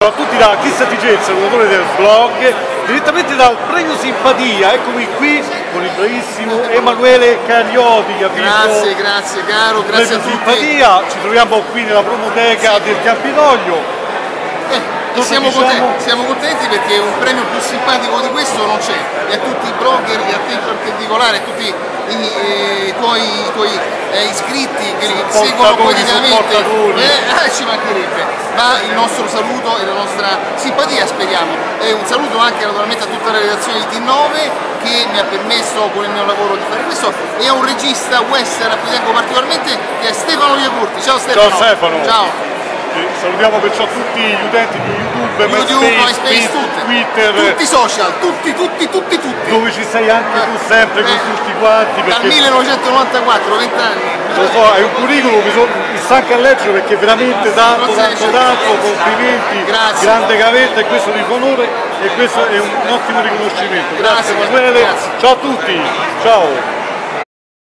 A tutti da Chris Tigezza, l'autore del blog, direttamente dal Premio Simpatia. Eccomi qui con il bravissimo Emanuele Carioti che ha vinto grazie caro, grazie a tutti. Simpatia. Ci troviamo qui nella promoteca del Campidoglio. Siamo contenti perché un premio più simpatico di questo non c'è, e a tutti i blogger e a te in particolare, a tutti i tuoi iscritti che seguono quotidianamente, ci mancherebbe, ma il nostro saluto e la nostra simpatia speriamo, e un saluto anche naturalmente a tutta la redazione di T9 che mi ha permesso con il mio lavoro di fare questo, e a un regista western a cui tengo particolarmente che è Stefano Iacurti. Ciao Stefano! Ciao Stefano! Ciao! Salutiamo perciò tutti gli utenti di YouTube, MySpace, Twitter, tutti i social, tutti. Dove ci sei anche tu sempre con tutti quanti. Dal 1994, 20 anni. Lo so, hai un curriculum, mi sta anche a leggere perché veramente tanto, complimenti, grazie. Grande gavetta, e questo di onore, e questo è un ottimo riconoscimento. Grazie Emanuele, ciao a tutti, ciao.